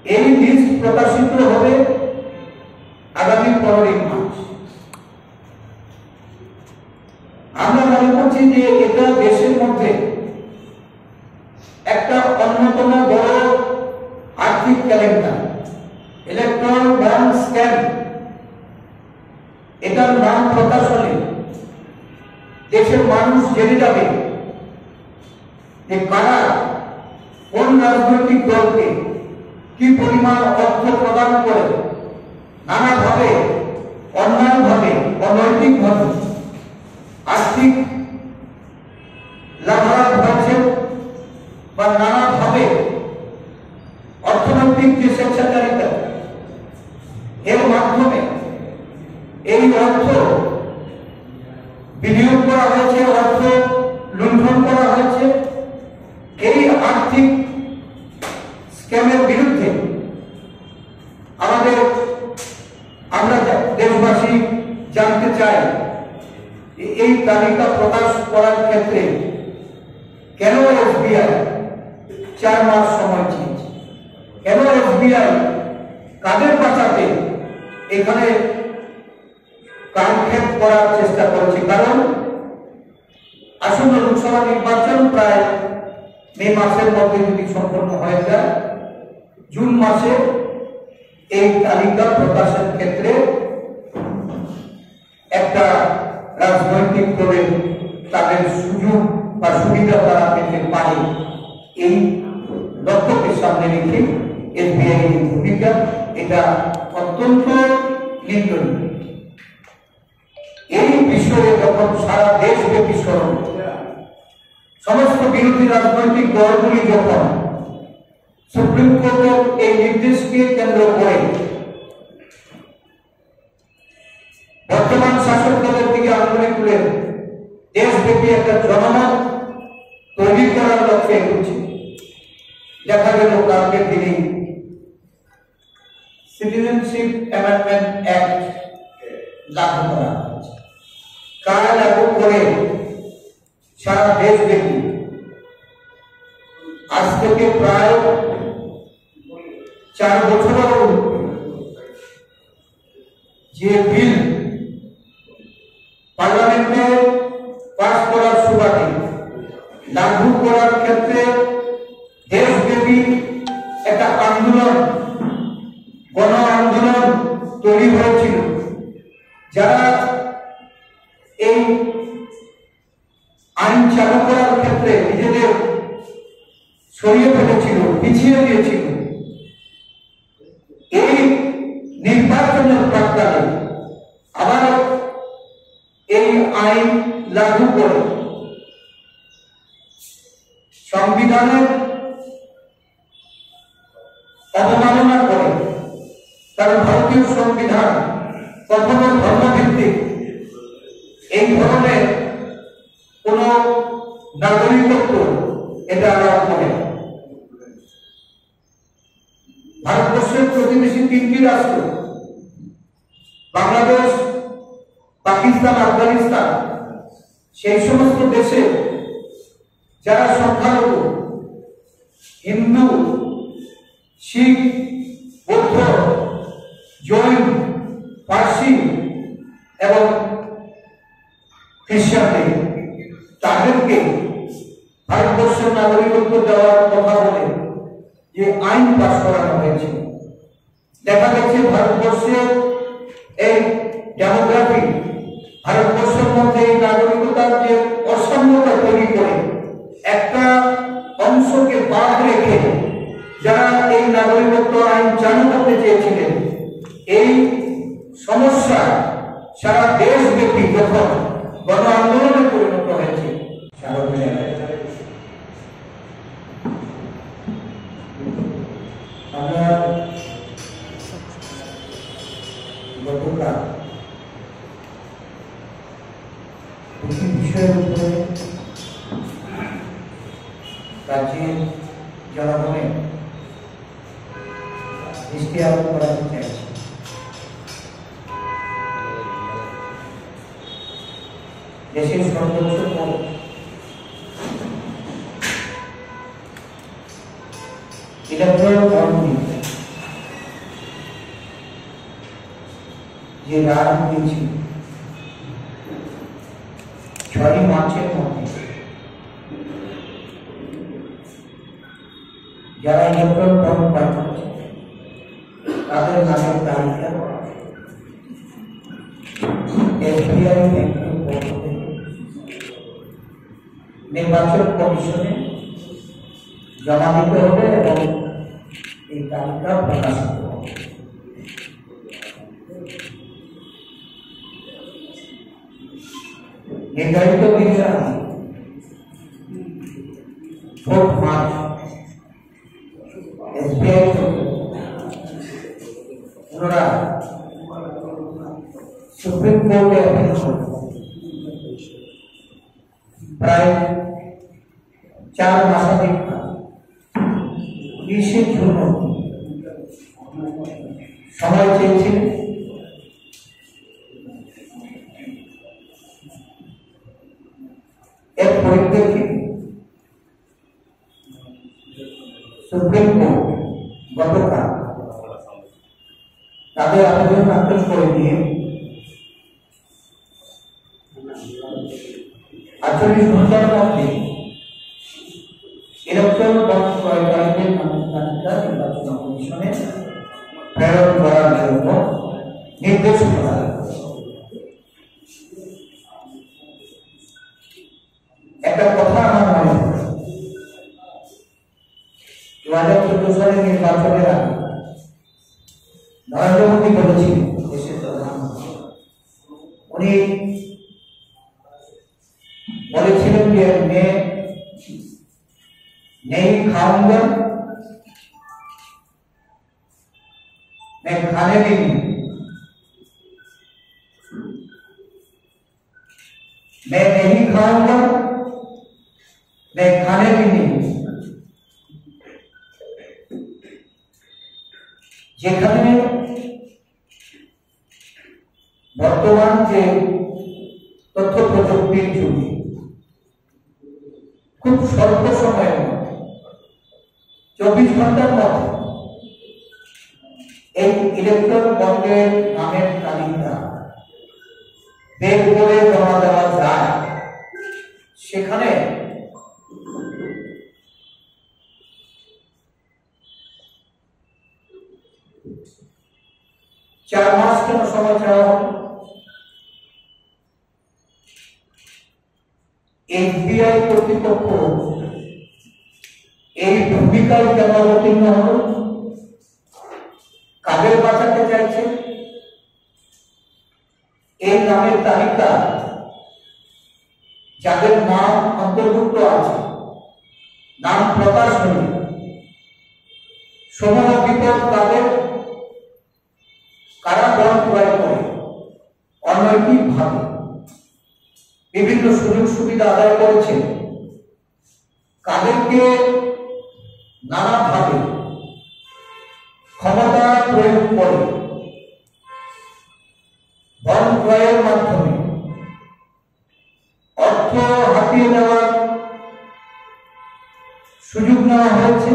এই লিস্ট প্রকাশিত হবে আগামী 15 মার্চ। আমরা মনে করছি যে এটা দেশের মধ্যে একটা অন্যতম বড় আর্থিক ক্যালেন্ডার, ইলেকট্রন বন্ড স্ক্যাম। এটার নাম প্রকাশ হলে দেশের মানুষ জেনে যাবে যে কারা কোন রাজনৈতিক দলকে কি পরিমাণ অর্থ প্রদান করে নানাভাবে, অন্যায়ভাবে, অনৈতিকভাবে আর্থিক লাভালাভ হয়েছে বা নানাভাবে অর্থনৈতিক যে স্বেচ্ছাচারিতা, এর মাধ্যমে এই অর্থ বিনিয়োগ করা হয়েছে, অর্থ লুণ্ঠন করা হয়েছে। এই আর্থিক স্ক্যামের বিরুদ্ধে আমরা দেশবাসী জানতে চাই এই তালিকা প্রকাশ করার ক্ষেত্রে কেন এসবিআই 4 মাস সময় চেয়েছে, কেন এসবিআই কাদের বাঁচাতে এখানে কালক্ষেপ করার চেষ্টা করেছে। কারণ আসন্ন লোকসভা নির্বাচন প্রায় মে মাসের মধ্যে যদি সম্পন্ন হয়ে যায়, জুন মাসে এই তালিকা প্রকাশের ক্ষেত্রে একটা রাজনৈতিক দলের তাদের সুযোগ বা সুবিধা তারা পেতে পারে। এই লক্ষ্যকে সামনে রেখে এসবিআই এর ভূমিকা এটা অত্যন্ত নিন্দনীয়। এই বিষয়ে যখন সারা দেশব্যাপী স্মরণ, সমস্ত বিরোধী রাজনৈতিক দলগুলি যখন সুপ্রিম কোর্টের এই নির্দেশকে কেন্দ্র করে বর্তমান শাসক দলের দিকে আঙুলে তুলে দেশব্যাপী একটা জনমত তৈরি করার লক্ষ্যে এগোচ্ছে, দেখা গেল কালকের দিনে সিটিজেনশিপ অ্যামেন্ডমেন্ট অ্যাক্ট লাগু করা হয়েছে। কারা লাগু করে সারা দেশব্যাপী আজ থেকে প্রায় 4 বছরের যে বিল পার্লামেন্টে পাস করার সুবাদে লাগু করার ক্ষেত্রে দেশব্যাপী একটা আন্দোলন, গণ আন্দোলন তৈরি হয়েছিল। যারা এই আইন চালু করার ক্ষেত্রে নিজেদের সরিয়ে ফেলেছিল, পিছিয়ে দিয়েছিল, এই নির্বাচনের প্রাক্কালে আবার এই আইন লাগু করে সংবিধানের অবমাননা করে। কারণ ভারতীয় সংবিধান কখনো ধর্মভিত্তিক এই ধরনের কোন নাগরিকত্ব এটা আলাপ করে। ভারতবর্ষের প্রতিবেশী 3টি রাষ্ট্র, বাংলাদেশ, পাকিস্তান, আফগানিস্তান, সেই সমস্ত দেশে যারা সংখ্যালঘু হিন্দু, শিখ, বৌদ্ধ, জৈন, পার্সি এবং খ্রিস্টানদের, তাদেরকে ভারতবর্ষের নাগরিকত্ব দেওয়ার কথা বলে যে আইন পাস করানো হয়েছে। দেখা গেছে ভারতবর্ষের এই ডেমোগ্রাফি, ভারতবর্ষের মধ্যে এই নাগরিকতার যে অসাম্যতা তৈরি করে একটা অংশকে বাদ রেখে যারা এই নাগরিকত্ব আইন চালু করতে চেয়েছিলেন, এই সমস্যা সারা দেশব্যাপী যখন গণ আন্দোলনে পরিণত হয়েছে, আমরা গতকাল দুটি বিষয়ের উপরে রাজ্যের জনগণের দৃষ্টি আরোপ করাতে চাইছি। দেশের সর্বোচ্চ কোর্ট ইলেকট্রাল বন্ড যে রায় দিয়েছিল 6 মার্চের মধ্যে যারা ইলেকট্রন বন্ড পাই করছে তাদের নামের তালিকা এসবিআই ব্যাংকের পক্ষ থেকে নির্বাচন কমিশনে জমা দিতে হবে এবং এই তালিকা প্রকাশিত হবে। নির্ধারিত দিনের আগে 4 মার্চ এসবিআই পুনরায় সুপ্রিম কোর্টে অ্যাপিল করে প্রায় 4 মাসাধিক 30 জুন সময় চেয়েছিলেন। এর পরিপ্রেক্ষিতে সুপ্রিম কোর্ট গতকাল তাদের আবেদন নাকচ করে দিয়ে 48 ঘন্টার মধ্যে ইলেকট্রন বন্ড ক্রয়কারীদের নামের তালিকা নির্বাচন কমিশনে প্রেরণ করার জন্য নির্দেশ প্রদান করেছে। একটা কথা আমার মনে পড়ে, 2014 সালের নির্বাচনের আগে নরেন্দ্র মোদী বলেছিলেন, দেশের প্রধানমন্ত্রী, উনি বলেছিলেন যে नहीं खाऊंगा मैं खाने भी नहीं, मैं नहीं खाऊंगा मैं खाने भी नहीं। যেখানে বর্তমান যে তথ্য প্রযুক্তির যুগে খুব স্বল্প সময়ের মধ্যে 24 ঘন্টার মধ্যে এই ইলেকট্রন বন্ডের নামের তালিকা বের করে জমা দেওয়া যায়, সেখানে চার মাস কেন সময় চাওয়া হবে? এফবিআই কর্তৃপক্ষ এই ভূমিকায় কেন অবতীর্ণ হল? কাদের বাঁচাতে চাইছে? এই নামের তালিকা যাদের নাম অন্তর্ভুক্ত আছে, নাম প্রকাশ হলে সমূহ বিপদ তাদের, কারা বন্ড ক্রয় করে অনৈতিকভাবে বিভিন্ন সুযোগ সুবিধা আদায় করেছে, কাদেরকে নানাভাবে ক্ষমতা প্রয়োগ করে বন্ড ক্রয়ের মাধ্যমে অর্থ হাতিয়ে নেওয়ার সুযোগ নেওয়া হয়েছে।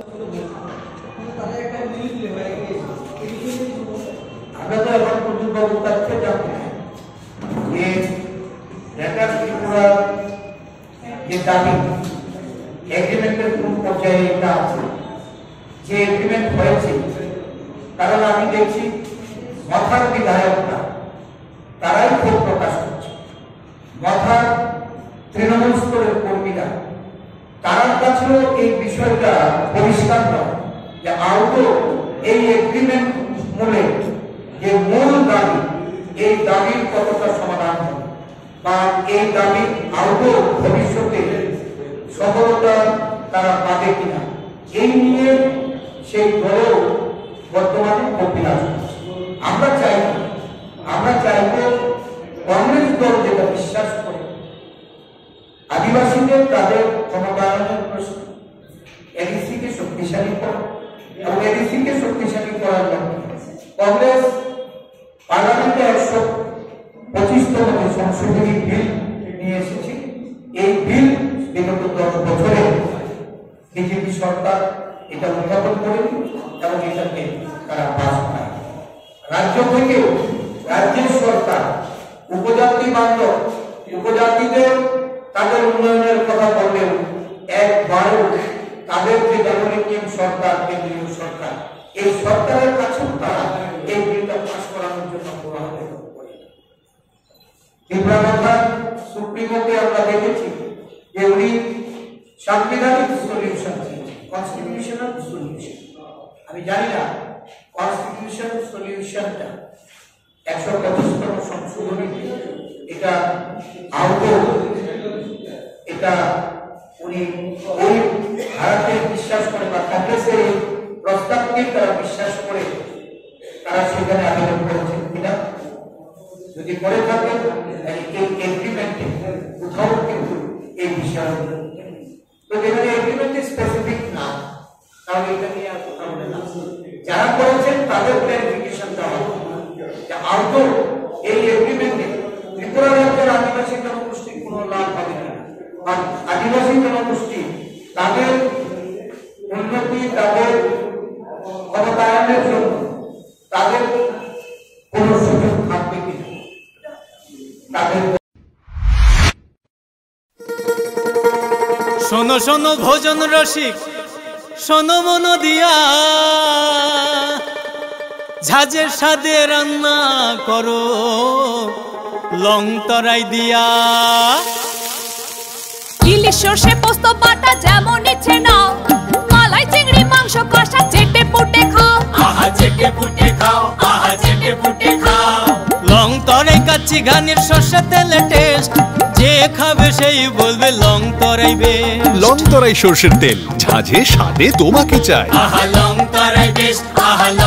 আমরা তো এখন পর্যন্ত তথ্য জানতে যে ঢাকা ত্রিপুরা যে দাবি এগ্রিমেন্টের কোন পর্যায়ে এটা আছে, যে এগ্রিমেন্ট হয়েছে, কারণ আমি দেখছি মথার বিধায়করা তারাই ক্ষোভ প্রকাশ করছে, মথার তৃণমূল স্তরের কর্মীরা, তার কাছেও এই বিষয়টা পরিষ্কার নয় যে আদৌ এই এগ্রিমেন্ট মূলে যে মূল দাবি, এই দাবির কতটা সমাধান হবে বা এই দাবি আদৌ ভবিষ্যতে সফলতা তারা পাবে কিনা, এই নিয়ে সেই দলেও বর্তমানে কপিলাস। আমরা চাইব কংগ্রেস দল যেটা বিশ্বাস করে আদিবাসীদের তাদের ক্ষমতায়নের প্রশ্ন, এডিসিকে শক্তিশালী করা এবং এডিসিকে শক্তিশালী করার জন্য কংগ্রেস পার্লামেন্টে 125তম সংশোধনী বিল নিয়ে এসেছে। এই বিল বিগত 10 বছরে বিজেপি সরকার এটা উত্থাপন করে এবং এটাকে তারা পাস পায়। রাজ্য থেকেও রাজ্যের সরকার উপজাতি বান্ধব, উপজাতিদের তাদের উন্নয়নের কথা বললেন, একবারও তাদের যে জননীতিক সরকার, কেন্দ্রীয় সরকার, এই সরকারের কাছেও তারা এই বিলটা পাস করানোর জন্য আবেদন করে। ত্রিপুরা সুপ্রিমোকে আমরা দেখেছি যে উনি সাংবিধানিক সলিউশন, কনস্টিটিউশনাল সলিউশন, আমি জানি না কনস্টিটিউশন সলিউশনটা 125তম সংশোধনী এটা আদৌ এটা উনি ওই ধারাতে বিশ্বাস করে বা কংগ্রেসের এই প্রস্তাবকে তারা বিশ্বাস করে তারা সেখানে আবেদন করেছেন কিনা, যদি করে থাকেন এই এগ্রিমেন্টে কোথাও কিন্তু এই বিষয়ে তো যেখানে এগ্রিমেন্টে স্পেসিফিক না, তাহলে এটা নিয়ে আর কথা বলে না। যারা করেছেন তাদের ক্লারিফিকেশন দেওয়া যে আদৌ এই এগ্রিমেন্টে ত্রিপুরা রাজ্যের আদিবাসী জনগোষ্ঠীর কোনো লাভ হবে না, আর আদিবাসী জনগোষ্ঠী তাদের উন্নতি, তাদের ক্ষমতায়নের জন্য তাদের কোন সুযোগ থাকবে কিনা, তাদের শোনো শোনো ভোজন রসিক, শোনো মন দিয়া, ঝাঁঝের স্বাদে রান্না করো লং তরাই দিয়া। ইলিশ সর্ষে পোস্ত বাটা যেমন ইচ্ছে নাও, মালাই চিংড়ি মাংস কষা চেটে পুটে খাও, আহা চেটে পুটে খাও, আহা চেটে পুটে খাও। লং তরাই কাচ্চি ঘানির সর্ষে তেলে টেস্ট, যে খাবে সেই বলবে লং তরাই বেশ। লং তরাই সর্ষের তেল, ঝাঁঝে স্বাদে তোমাকে চাই। আহা লং তরাই বেশ, আহা